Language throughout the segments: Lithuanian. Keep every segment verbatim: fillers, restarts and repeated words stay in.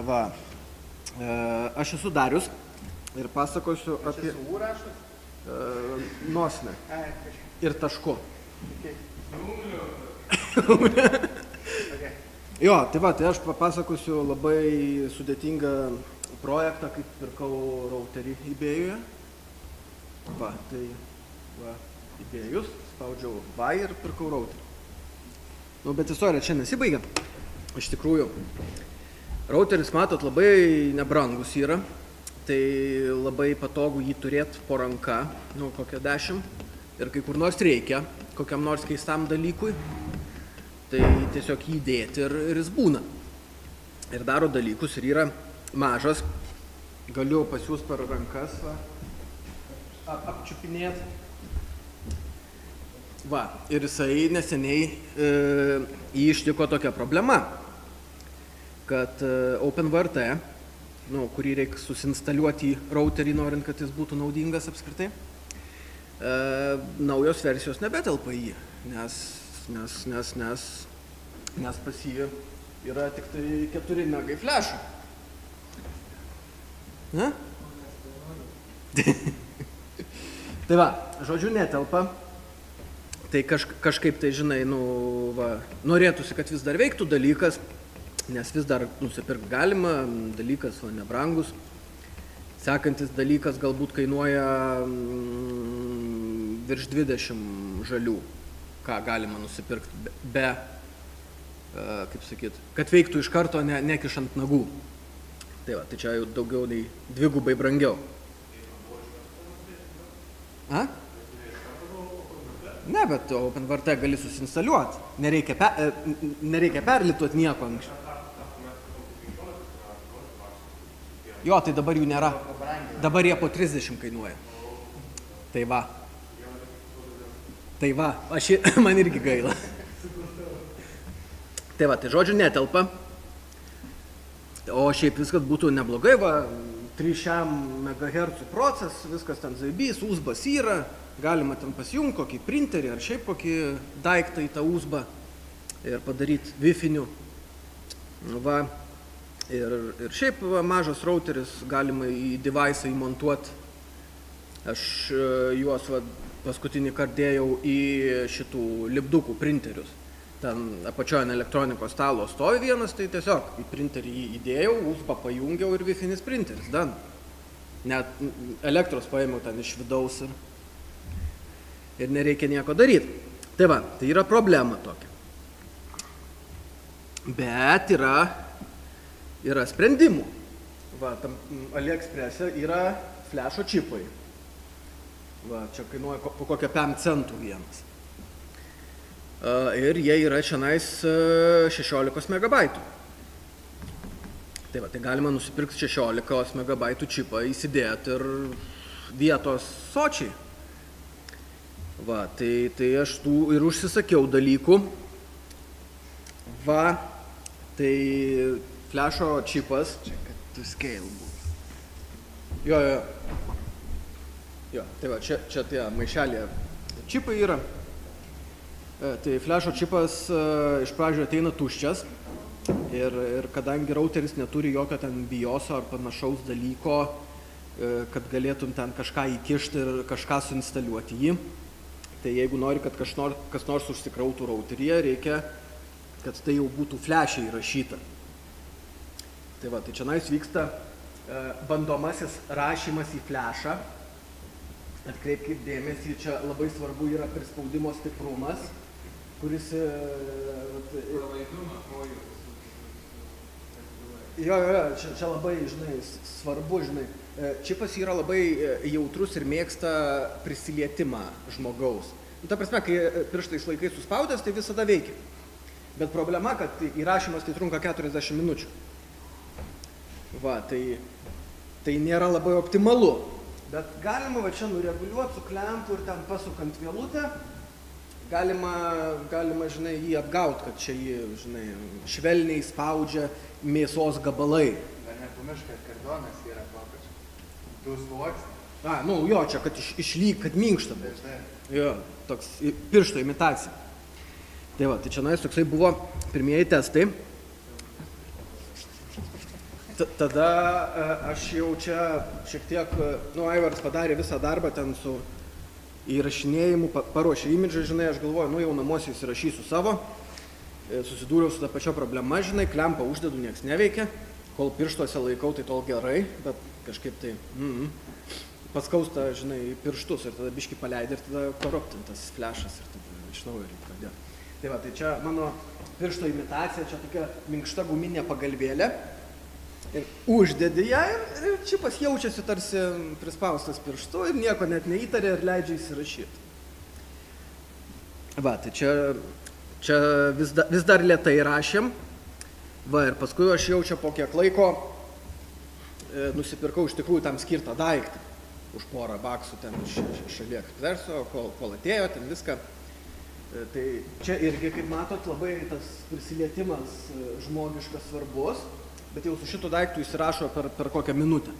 va, e, aš esu Darius ir pasakosiu apie... Čia su U rašas? E, nosne. Ai, kažkaip. Ir tašku. Okay. Okay. Jo, tai va, tai aš papasakosiu labai sudėtingą projektą, kaip pirkau routerį eBay'uje. Va, tai va, eBay'us, spaudžiau buy ir pirkau routerį. Nu, bet istorija čia nesibaigia. Iš tikrųjų, routeris, matot, labai nebrangus yra. Tai labai patogu jį turėti po ranka, nu, kokią dešimt. Ir kai kur nors reikia, kokiam nors keistam dalykui, tai tiesiog jį dėti ir, ir jis būna. Ir daro dalykus ir yra mažas. Galiu pas jūs per rankas va, ap, apčiupinėti. Va, ir jisai neseniai e, jį ištiko tokia problema, kad e, OpenVRT, nu, kurį reikia susinstaliuoti į routerį, norint, kad jis būtų naudingas apskritai, e, naujos versijos nebetelpa į jį, nes, nes, nes, nes, nes pas jį yra tik tai keturi megai flashų. Ne? Tai va, žodžiu, netelpa. Tai kaž, kažkaip tai, žinai, nu, va, norėtųsi, kad vis dar veiktų dalykas, nes vis dar nusipirkti galima, dalykas va, nebrangus. Sekantis dalykas galbūt kainuoja mm, virš dvidešimt žalių, ką galima nusipirkti be, be uh, kaip sakyt, kad veiktų iš karto ne, nekišant nagų. Tai va, tai čia jau daugiau nei dvigubai brangiau. A? Ne, bet OpenVRT gali susinstaliuoti. Nereikia, pe, nereikia perlituoti nieko anksčiau. Jo, tai dabar jų nėra. Dabar jie po trisdešimt kainuoja. Tai va. Tai va, aš, man irgi gaila. Tai va, tai žodžiu netelpa. O šiaip viskas būtų neblogai, va, trys šimtai megahercų procas, viskas ten zaibys, uzbas yra. Galima ten pasijungti kokį printerį ar šiaip kokį daiktą į tą uzbą ir padaryti wifinių. Va. Ir, ir šiaip va, mažas routeris galima į device'ą įmontuoti. Aš juos va, paskutinį kartą dėjau į šitų lipdukų printerius. Ten apačioje ant elektronikos stalo stovi vienas, tai tiesiog į printerį jį įdėjau, uzbą pajungiau ir wifinis printeris. Dan. Net elektros paėmiau ten iš vidaus ir ir nereikia nieko daryti. Tai va, tai yra problema tokia. Bet yra, yra sprendimų. Va, tam AliExpress'e yra flasho čipai. Va, čia kainuoja po kokią pem centų vienas. Ir jie yra šiandien šešiolikos megabaitų. Tai va, tai galima nusipirkti šešiolikos megabaitų čipą, įsidėti ir vietos sočiai. Va, tai, tai aš tų ir užsisakiau dalykų. Va, tai flasho čipas. Čia, kad tu scale būtų. Jo, jo. Jo, tai va, čia, čia tie maišelė čipai yra. E, tai flasho čipas e, iš pradžio ateina tuščias. Ir, ir kadangi routeris neturi jokio ten bioso ar panašaus dalyko, e, kad galėtum ten kažką įkišti ir kažką suinstaliuoti jį. Tai jeigu nori, kad kas nors, kas nors užsikrautų routeryje, reikia, kad tai jau būtų flashe įrašyta. Tai va, tai čia nais vyksta e, bandomasis rašymas į flashą. Atkreipkit dėmesį, čia labai svarbu yra prispaudimo stiprumas, kuris... E, jo, jo, jo, čia, čia labai, žinai, svarbu, žinai. Čipas yra labai jautrus ir mėgsta prisilietimą žmogaus. Nu, ta prasme, kai pirštais laikai suspaudęs, tai visada veikia. Bet problema, kad įrašymas tai trunka keturiasdešimt minučių. Va, tai, tai nėra labai optimalu. Bet galima va čia nureguliuoti su klempu ir ten pasukant vėlutę. Galima, galima, žinai, jį apgauti, kad čia jį, žinai, švelniai spaudžia mėsos gabalai. Dar nepamiršk, kad kardonas yra kokios. Du sluoksniai. A, nu jo, čia, kad iš, išlyg, kad minkšta. Jo, toks piršto imitacija. Tai va, tai čia nais toksai buvo pirmieji testai. tada aš jau čia šiek tiek, nu, Aivaras padarė visą darbą ten su įrašinėjimu, paruošė imidžą, žinai, aš galvoju, nu, jau namuose įsirašysiu savo, susidūriau su tą pačią problemą, žinai, klempą uždedu, nieks neveikia, kol pirštuose laikau, tai tol gerai, bet kažkaip tai, mm, paskausta, žinai, pirštus ir tada biškį paleidai ir tada koruptintas flešas ir tada iš naujo reikia pradėti. Tai va, tai čia mano piršto imitacija, čia tokia minkšta guminė pagalvėlė. Ir uždedi ją ir, ir čipas jaučiasi tarsi prispaustas pirštu ir nieko net neįtarė ir leidžia įsirašyti. Va, tai čia, čia vis, da, vis dar lėtai rašėm. Va, ir paskui aš jau čia po kiek laiko e, nusipirkau iš tikrųjų tam skirtą daiktą. Už porą baksų ten iš šalia ekspreso, kol, kol atėjo ten viską. E, tai čia irgi, kaip matot, labai tas prisilietimas žmogiškas svarbus. Bet jau su šitų daiktų įsirašo per, per kokią minutę.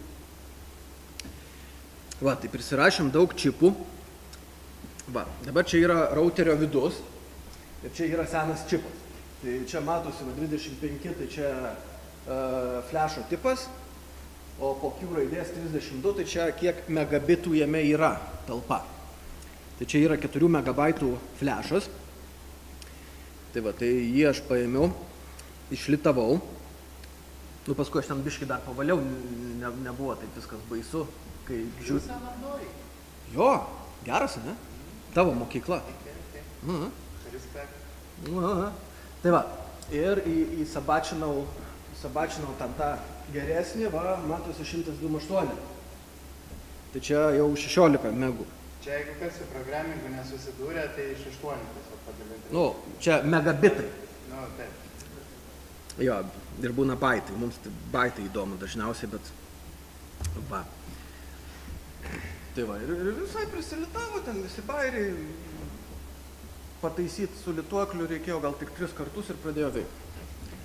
Va, tai prisirašėm daug čipų. Va, dabar čia yra routerio vidus ir čia yra senas čipas. Tai čia matosi, va, dvidešimt penki, tai čia uh, flešo tipas, o po Q raidės trisdešimt du, tai čia kiek megabitų jame yra talpa. Tai čia yra keturių megabaitų flešas. Tai va, tai jį aš paėmiau, išlitavau. Nu, paskui aš ten biškį dar pavaliau, ne, nebuvo taip viskas baisu, kai žiūrėjau. Jo, geras, ne? Tavo mokykla. Mhm. Mhm. Tai va, ir į, į sabačinau, sabačinau ten tą geresnį, va, matosi šimtas dvidešimt aštuoni. Tai čia jau šešiolika megų. Čia jeigu kas su programingu nesusidūrė, tai iš aštuonių tiesiog padalinti. Nu, čia megabitai. Nu, taip. Jo, ir būna baitai. Mums baitai įdomu dažniausiai, bet va. Tai va, ir, ir visai prisilitavo ten visi bairiai. Pataisyti su lituokliu reikėjo gal tik tris kartus ir pradėjo veikti.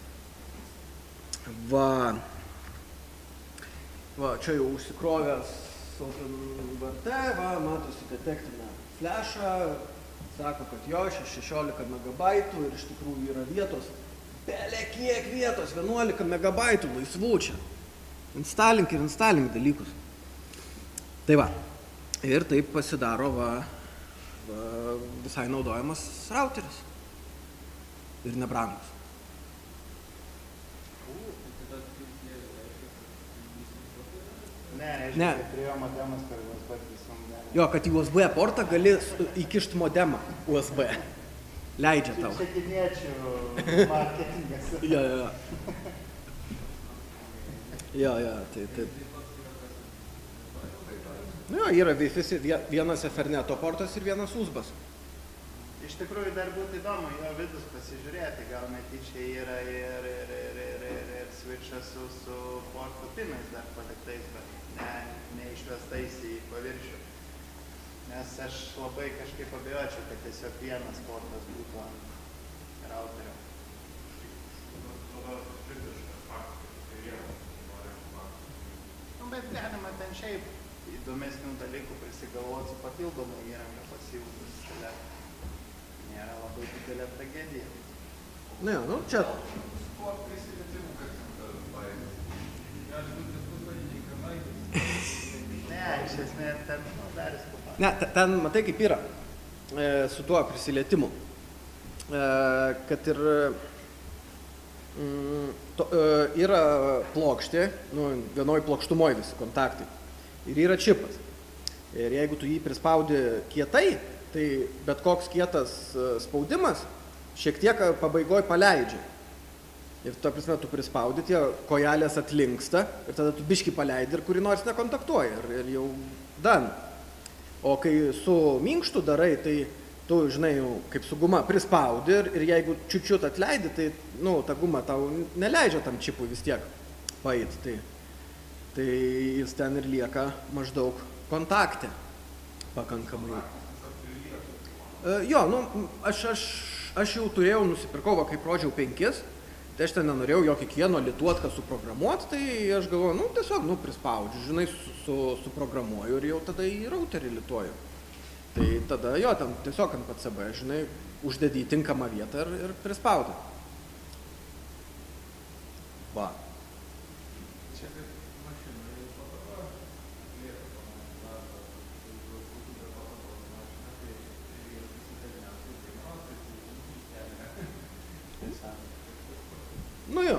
Va. Va, čia jau užsikrovęs OpenVrt, va, matosi detektina flešą. Sako, kad jo, šešiolika megabaitų ir iš tikrųjų yra vietos. Bele kiek vietos, vienuolika megabaitų laisvų čia. Instalink ir instalink dalykus. Tai va, ir taip pasidaro va, va, visai naudojamas routeris. Ir nebrangus. Ne, reiškia, kad turėjo modemas per U S B visam gali. Jo, kad į U S B portą gali įkišti modemą U S B. Leidžia tau. Čia kiniečių marketingas. Jo, jo. Jo, jo, tai taip. Nu jo, yra visi, vienas Etherneto portas ir vienas U S B-as. Iš tikrųjų dar būtų įdomu jo vidus pasižiūrėti, gal netyčia yra ir, ir, ir, ir, ir, ir switchas su, su portų pinais dar paliktais, bet ne, neišvestais į paviršių. Nes aš labai kažkaip abejočiau, kad tiesiog vienas portas būtų ant routerio. Nu, bet galima ten šiaip įdomesnių dalykų prisigalvoti su papildomą įrangą pasijūtus. Nėra labai didelė tragedija. Ne, nu, čia... Ne, iš esmės ten nu, daris kupą. Ne, ten, matai, kaip yra e, su tuo prisilietimu. E, kad ir mm, to, e, yra plokštė, nu, vienoj plokštumoj visi kontaktai. Ir yra čipas. Ir jeigu tu jį prispaudi kietai, tai bet koks kietas spaudimas šiek tiek pabaigoj paleidžia. Ir ta prasme, tu prispaudi, tie kojelės atlinksta ir tada tu biškį paleidi ir kuri nors nekontaktuoja ir, ir jau dan. O kai su minkštu darai, tai tu, žinai, jau kaip su guma prispaudi ir, ir jeigu čiučiut atleidi, tai, nu, ta guma tau neleidžia tam čipui vis tiek paeit. Tai, tai jis ten ir lieka maždaug kontakte pakankamai. Jo, nu, aš, aš, aš jau turėjau, nusipirkau, va, kaip rodžiau, penkis, tai aš ten nenorėjau jo kiekvieno lituotką suprogramuoti, tai aš galvoju, nu, tiesiog, nu, prispaudžiu, žinai, su, su, suprogramuoju ir jau tada į routerį lituoju. Tai tada, jo, ten tiesiog ant P C B, žinai, uždedi į tinkamą vietą ir, ir prispaudi. Va.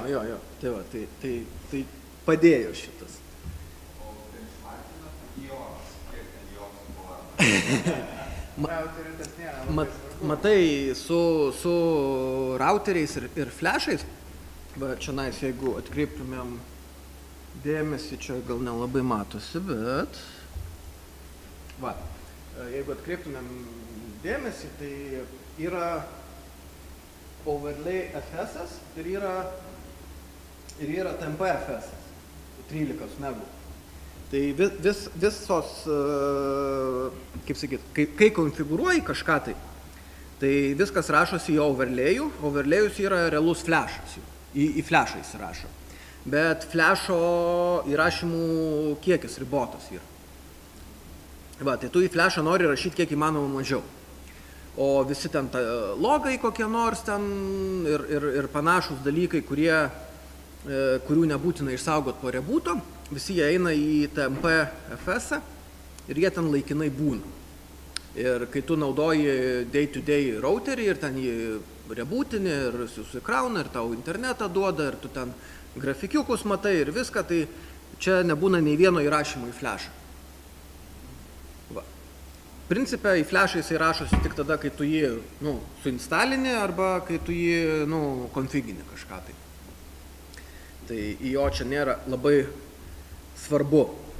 jo, jo. Tai va, tai, tai, tai padėjo šitas. O benchmarkinat IOS, kiek ten IOS buvo? Routerių tas nėra labai Mat, svarbu. matai, su, su routeriais ir, ir flashais, va čia nais, jeigu atkreiptumėm dėmesį, čia gal nelabai matosi, bet va, jeigu atkreiptumėm dėmesį, tai yra overlay F S ir yra, ir yra T M P F S, trylika megų. Tai vis, vis, visos, kaip sakyt, kai, kai konfigūruoji kažką tai, tai viskas rašosi į overlayų, overlayus yra realus flashas, į, į flashą įsirašo. Bet flasho įrašymų kiekis ribotas yra. Va, tai tu į flashą nori rašyti kiek įmanoma mažiau. O visi ten ta, logai kokie nors ten ir, ir, ir panašus dalykai, kurie, kurių nebūtina išsaugot po rebooto, visi jie eina į T M P F S ir jie ten laikinai būna. Ir kai tu naudoji day-to-day routerį ir ten jį rebootinį ir susikrauna ir tau internetą duoda ir tu ten grafikiukus matai ir viską, tai čia nebūna nei vieno įrašymo į flashą. Va. Principe į flashą jisai rašosi tik tada, kai tu jį nu, suinstalini arba kai tu jį nu, konfigini kažką tai. Tai į jo čia nėra labai svarbu.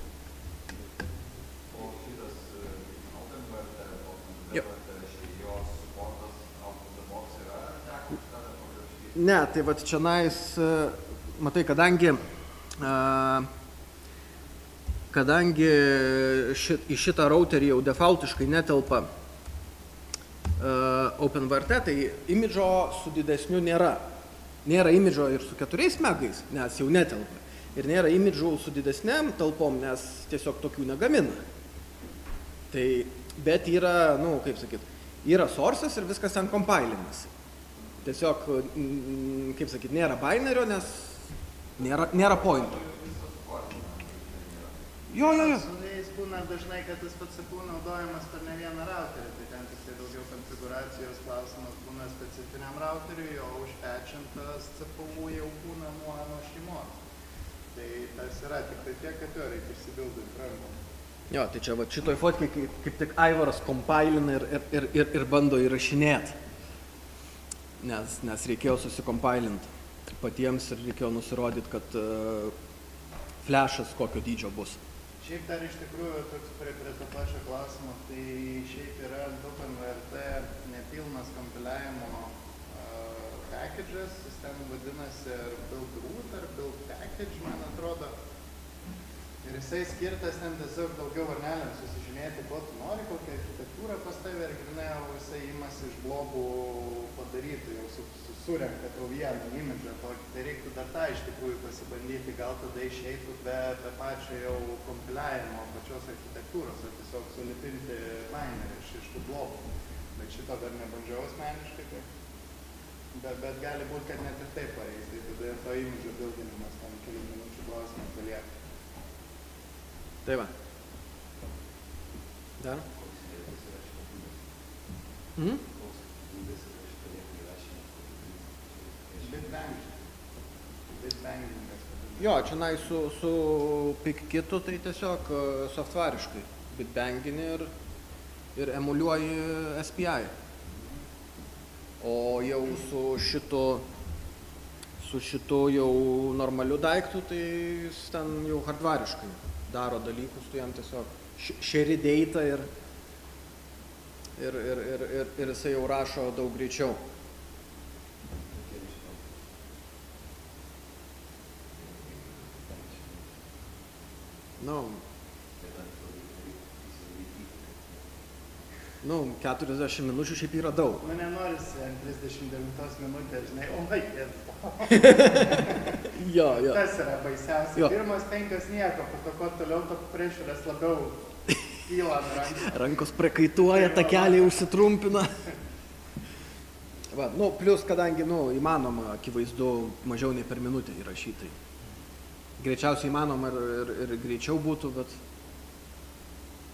O šitas OpenVrt, OpenVrt, jo suportas out of the box yra teko už tada paprašyti? Ne, tai vat čia nais, matai, kadangi, kadangi šit, į šitą routerį jau defaultiškai netelpa OpenVrt, tai imidžo su didesniu nėra. Nėra imidžo ir su keturiais megais, nes jau netelpa. Ir nėra imidžų su didesniam talpom, nes tiesiog tokių negamina. Tai, bet yra, nu, kaip sakyt, yra sources ir viskas ten kompailinasi. Tiesiog, kaip sakyt, nėra binario, nes nėra, nėra pointo. Jo, jo, jo. Su jais būna dažnai, kad tas pats C P U naudojamas per ne vieną routerį, tai ten tik tai daugiau konfiguracijos klausimas būna specifiniam routeriui, o užpečintas C P U jau būna nuo, nuo šeimos. Tai tas yra tik tai tiek, kad jo reikia išsibildinti rankom. Jo, tai čia va šitoj fotkėj kaip, kaip tik Aivaras kompailina ir, ir, ir, ir bando įrašinėti. Nes, nes reikėjo susikompailinti patiems ir reikėjo nusirodyti, kad uh, flashas kokio dydžio bus. Šiaip dar iš tikrųjų, toks prie, prie to pačio klausimo, tai šiaip yra ant OpenVrt nepilnas kompiliavimo uh, packages, jis ten vadinasi ar build root, ar build package, man atrodo. Ir jisai skirtas ten tiesiog daugiau varneliams susižymėti, ko tu nori, kokią architektūrą pas tave ir grinai, o jisai imasi iš blogų padarytų, jau su, su, surenka tau vieną imidžą tokį. Tai reiktų dar tą iš tikrųjų pasibandyti, gal tada išeitų be, be pačio jau kompiliavimo pačios architektūros, o tiesiog sulipinti minerį iš, iš tų blogų. Bet šito dar nebandžiau asmeniškai, tai. Bet, bet gali būti, kad net ir taip pareis, tai tada ir to imidžo bildinimas tam kelių minučių klausimas palieka. Tai va. Dar? Mhm. Jo, čia nai su, su PickKitu tai tiesiog softvariškai bitbangini ir, ir emuliuoji S P I. O jau su šitu, su šitu jau normaliu daiktu, tai jis ten jau hardvariškai daro dalykus, tu jam tiesiog share data ir, ir, ir, ir, ir, ir jisai jau rašo daug greičiau. Nu, nu, keturiasdešimt minučių šiaip yra daug. Mane norisi ant trisdešimt devintos minutės, žinai, o vaikės. Jo, jo. Tas yra baisiausia. Jo. Pirmas penkias nieko, po to ko toliau, to prešerės labiau kyla ant rankų. Rankos prakaituoja, takeliai užsitrumpina. Va, nu, plus, kadangi, nu, įmanoma, akivaizdu, mažiau nei per minutę įrašytai. Greičiausiai įmanoma ir, ir, ir greičiau būtų, bet,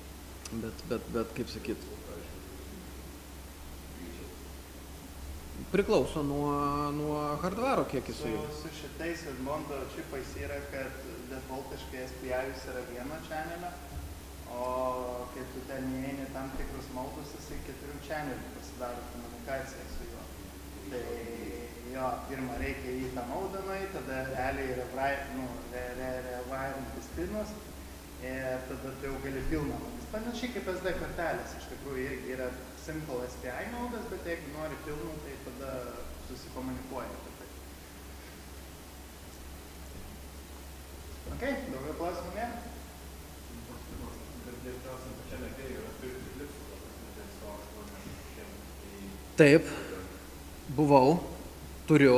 bet, bet, bet, kaip sakyt, priklauso nuo, nuo hardvaro, kiek Su, jisai. su šitais Edmondo čipais yra, kad defaultiškai S P I-us yra vieno channelio, o kai tu ten įeini tam tikrus maldus, jisai keturių channelių pasidaro komunikacija su juo. Tai jo, pirmą reikia į tą maldą nueiti, tada realiai revirintis pilnas ir tada tu jau gali pilną maldas. Panašiai kaip S D kortelės, iš tikrųjų irgi yra simple S P I maldas, bet jeigu nori pilnų, tai tada susikomunikuoja apie tai. Ok, daugiau klausimų nėra? Taip, buvau, turiu.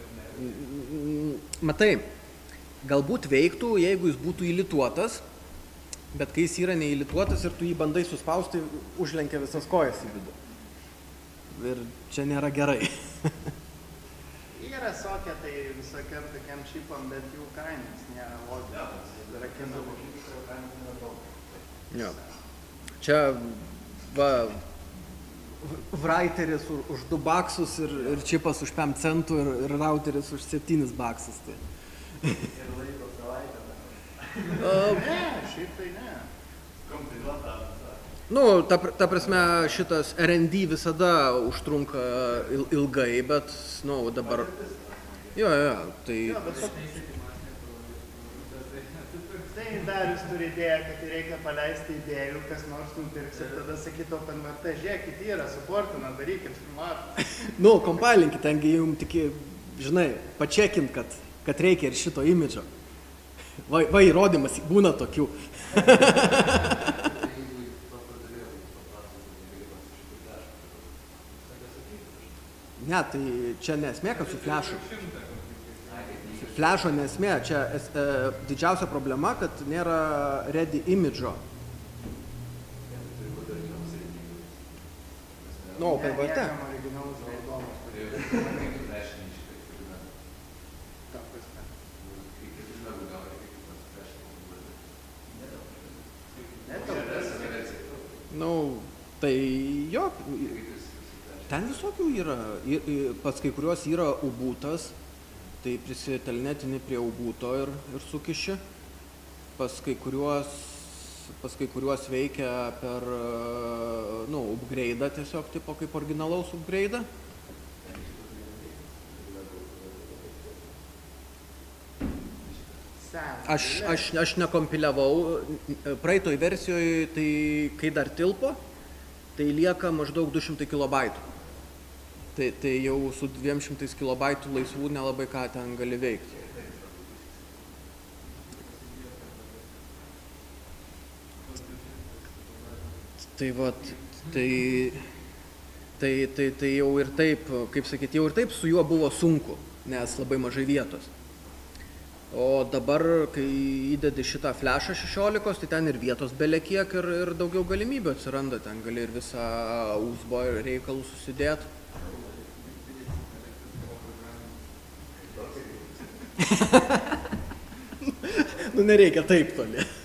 Matai, galbūt veiktų, jeigu jis būtų įlituotas, bet kai jis yra neįlituotas ir tu jį bandai suspausti, užlenkia visas kojas į vidų. Ir čia nėra gerai. Yra sokia, tai visokiam tokiam čipam, bet jų kainas nėra logikos. Yra kinama. Jo. Čia va, Writeris už du baksus ir, ir čipas už pem centų ir, ir routeris už septynis baksus. Tai. Ir laiko savaitę. Ne, šiaip tai ne. Kompiluota. Nu, ta, ta prasme, šitas R and D visada užtrunka il, ilgai, bet, nu, dabar... Jo, jo, tai... Jo, bet tai Darius turi idėją, kad reikia paleisti idėjų, kas nors nupirks ir tada sakytų OpenWrt, žiūrėkit, yra, suportina, darykit, matom. Nu, kompilinkit, tengi jums tik, žinai, pačekint, kad, kad reikia ir šito imidžo. Va, va įrodymas, būna tokių. Ne, tai čia nesmė, kad su flashu. Flasho nesmė, čia e, didžiausia problema, kad nėra ready imidžo. Nu, OpenWrt. Niekam originalus raudonas. Nu, tai jo, ten visokių yra, pas kai kuriuos yra ubūtas, tai prisitelnetini prie ubūto ir, ir sukiši, pas kai kuriuos, pas kai kuriuos veikia per, nu, upgrade'ą tiesiog, tipo kaip originalaus upgrade'ą. Aš, aš, aš nekompiliavau, praeitoj versijoje, tai kai dar tilpo, tai lieka maždaug du šimtai kilobaitų. Tai, tai jau su dviem šimtais kilobaitų laisvų nelabai ką ten gali veikti. Tai vat, tai, tai, tai, tai jau ir taip, kaip sakyti, jau ir taip su juo buvo sunku, nes labai mažai vietos. O dabar, kai įdedi šitą flashą šešiolikos, tai ten ir vietos belekiek ir, ir daugiau galimybių atsiranda. Ten gali ir visą U S B reikalų susidėti. Nu, nereikia taip toli.